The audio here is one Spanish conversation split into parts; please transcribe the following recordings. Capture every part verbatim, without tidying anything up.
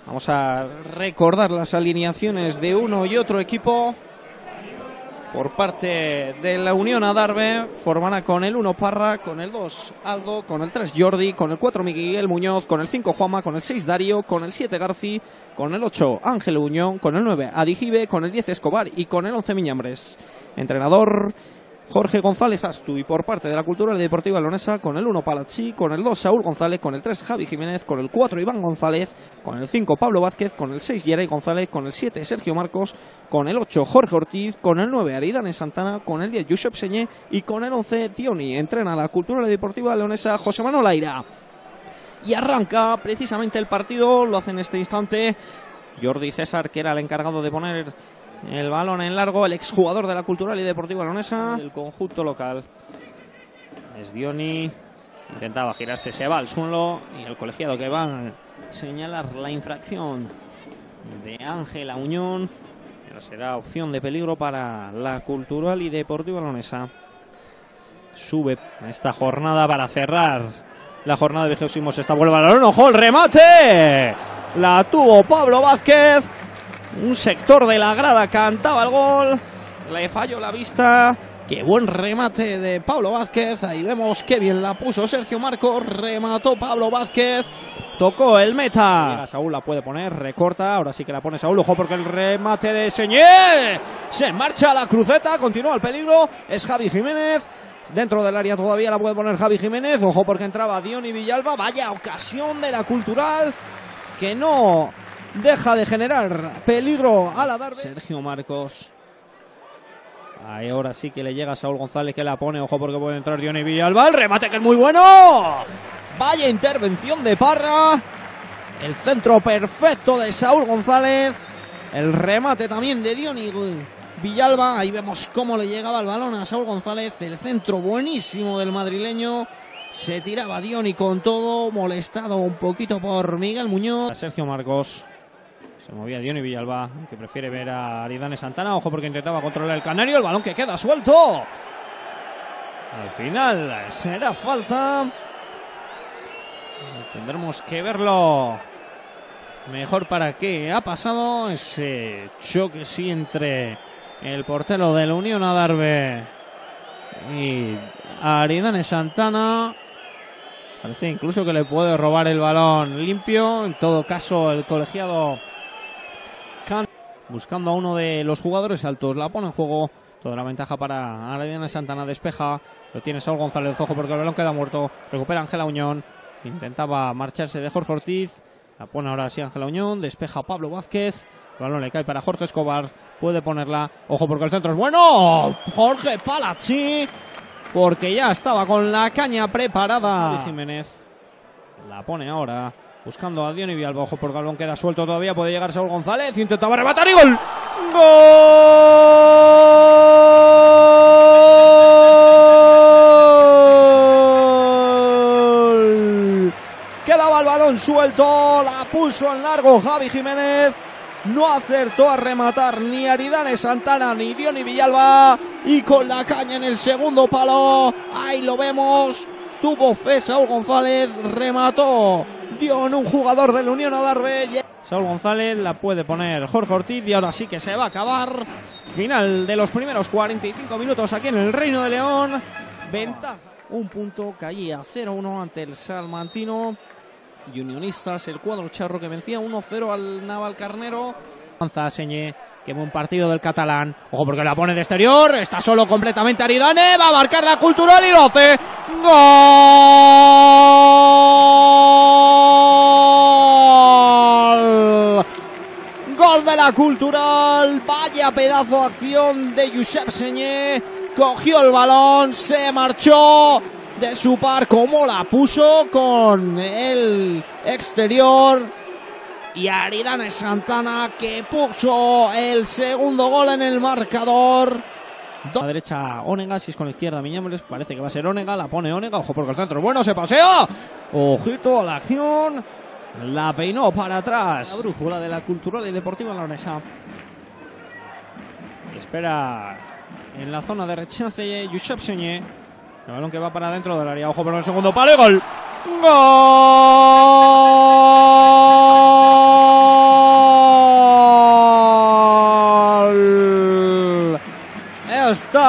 Vamos a recordar las alineaciones de uno y otro equipo. Por parte de la Unión Adarve, formará con el uno Parra, con el dos Aldo, con el tres Jordi, con el cuatro Miguel Muñoz, con el cinco Juanma, con el seis Darío, con el siete Garci, con el ocho Ángel Uñón, con el nueve Adijibe, con el diez Escobar y con el once Miñambres. Entrenador Jorge González Astu, y por parte de la Cultural y Deportiva Leonesa, con el uno Palazzi, con el dos Saúl González, con el tres Javi Jiménez, con el cuatro Iván González, con el cinco Pablo Vázquez, con el seis Yeray González, con el siete Sergio Marcos, con el ocho Jorge Ortiz, con el nueve Aridane Santana, con el diez Josep Señé y con el once Tioni. Entrena la Cultural y Deportiva Leonesa José Manuel Aira. Y arranca precisamente el partido, lo hace en este instante Jordi César, que era el encargado de poner el balón en largo, el exjugador de la Cultural y Deportiva Leonesa del conjunto local. Es Dioni, intentaba girarse, se va al suelo y el colegiado que va a señalar la infracción de Ángela Uñón, pero será opción de peligro para la Cultural y Deportiva Leonesa. Sube esta jornada para cerrar la jornada de vigésimo sexta. Vuelve al balón, ojo el remate, la tuvo Pablo Vázquez. Un sector de la grada cantaba el gol, le falló la vista. Qué buen remate de Pablo Vázquez. Ahí vemos qué bien la puso Sergio Marcos. Remató Pablo Vázquez. Tocó el meta. Llega Saúl, la puede poner, recorta. Ahora sí que la pone Saúl. Ojo porque el remate de Señé. Se marcha la cruceta. Continúa el peligro. Es Javi Jiménez. Dentro del área todavía la puede poner Javi Jiménez. Ojo porque entraba Dioni Villalba. Vaya ocasión de la Cultural, que no deja de generar peligro a la Adarve. Sergio Marcos. Ahí ahora sí que le llega a Saúl González, que la pone. Ojo porque puede entrar Dioni Villalba. El remate que es muy bueno. Vaya intervención de Parra. El centro perfecto de Saúl González. El remate también de Dioni Villalba. Ahí vemos cómo le llegaba el balón a Saúl González. El centro buenísimo del madrileño. Se tiraba Dioni con todo, molestado un poquito por Miguel Muñoz. Sergio Marcos. Se movía Dioni Villalba, que prefiere ver a Aridane Santana. Ojo porque intentaba controlar el canario. El balón que queda suelto. Al final será falta. Tendremos que verlo mejor para qué ha pasado ese choque, sí, entre el portero de la Unión Adarve y Aridane Santana. Parece incluso que le puede robar el balón limpio. En todo caso, el colegiado Can, buscando a uno de los jugadores altos, la pone en juego. Toda la ventaja para Aridane Santana. Despeja, lo tiene Saúl González. Ojo porque el balón queda muerto. Recupera Ángela Uñón. Intentaba marcharse de Jorge Ortiz. La pone ahora sí Ángela Uñón. Despeja Pablo Vázquez. El balón le cae para Jorge Escobar. Puede ponerla. Ojo porque el centro es bueno. Jorge Palazzi, porque ya estaba con la caña preparada. Jiménez la pone ahora, buscando a Dioni Villalba. Ojo porque el balón queda suelto todavía. Puede llegar Saúl González. Intentaba rematar y gol. ¡Gol! Quedaba el balón suelto. La puso en largo Javi Jiménez. No acertó a rematar ni Aridane Santana ni Dioni Villalba. Y con la caña en el segundo palo, ahí lo vemos, tuvo fe Saúl González, remató, dio en un jugador de la Unión Adarve. Saúl González la puede poner Jorge Ortiz y ahora sí que se va a acabar. Final de los primeros cuarenta y cinco minutos aquí en el Reino de León. Ventaja. Un punto, caía cero uno ante el salmantino. Y Unionistas, el cuadro charro, que vencía uno cero al Navalcarnero. Avanza Señé, que buen partido del catalán. Ojo porque la pone de exterior. Está solo completamente Aridane. Va a marcar la Cultural y lo hace. ¡Gol! Gol de la Cultural. Vaya pedazo de acción de Josep Señé. Cogió el balón, se marchó de su par, como la puso con el exterior. Y Aridane Santana, que puso el segundo gol en el marcador. A la derecha Onega, si es con la izquierda Miñambres, parece que va a ser Onega. La pone Onega, ojo porque el centro es bueno, se pasea. Ojito a la acción. La peinó para atrás. La brújula de la Cultural y Deportiva Leonesa. Espera en la zona de rechace Josep Señé. El balón que va para dentro del área. Ojo por el segundo palo y gol. ¡Gol!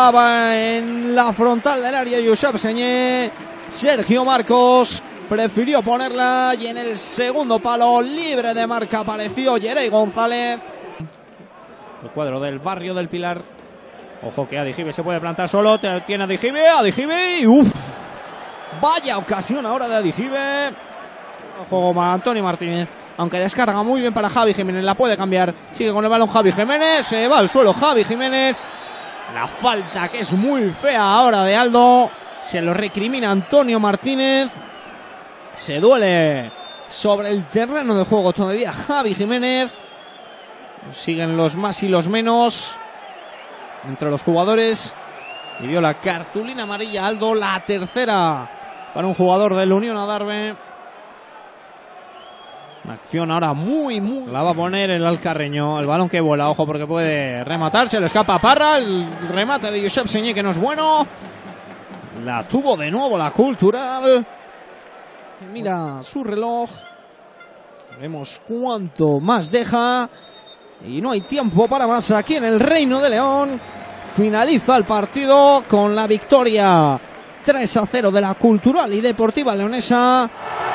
Estaba en la frontal del área Josep Señé. Sergio Marcos prefirió ponerla y en el segundo palo libre de marca apareció Yerey González. El cuadro del barrio del Pilar. Ojo que Adijibe se puede plantar solo. Tiene Adijibe, Adijibe y uff. Vaya ocasión ahora de Adijibe. Juego para Antonio Martínez. Aunque descarga muy bien para Javi Jiménez. La puede cambiar. Sigue con el balón Javi Jiménez. Se va al suelo Javi Jiménez. La falta que es muy fea ahora de Aldo. Se lo recrimina Antonio Martínez. Se duele sobre el terreno de juego todavía Javi Jiménez. Siguen los más y los menos entre los jugadores. Y vio la cartulina amarilla Aldo. La tercera para un jugador del Unión Adarve. Una acción ahora muy, muy... La va a poner el Alcarreño. El balón que vuela, ojo, porque puede rematar. Se le escapa a Parra. El remate de Josep Señé, que no es bueno. La tuvo de nuevo la Cultural. Que mira su reloj. Vemos cuánto más deja. Y no hay tiempo para más aquí en el Reino de León. Finaliza el partido con la victoria tres a cero de la Cultural y Deportiva Leonesa.